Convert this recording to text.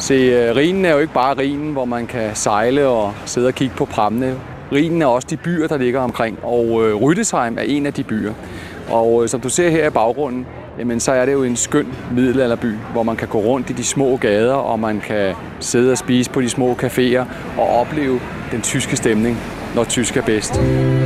Se, Rhinen er jo ikke bare Rhinen, hvor man kan sejle og sidde og kigge på prammene. Rhinen er også de byer, der ligger omkring, og Rüdesheim er en af de byer. Og som du ser her i baggrunden, jamen, så er det jo en skøn middelalderby, hvor man kan gå rundt i de små gader, og man kan sidde og spise på de små caféer og opleve den tyske stemning, når tysk er bedst.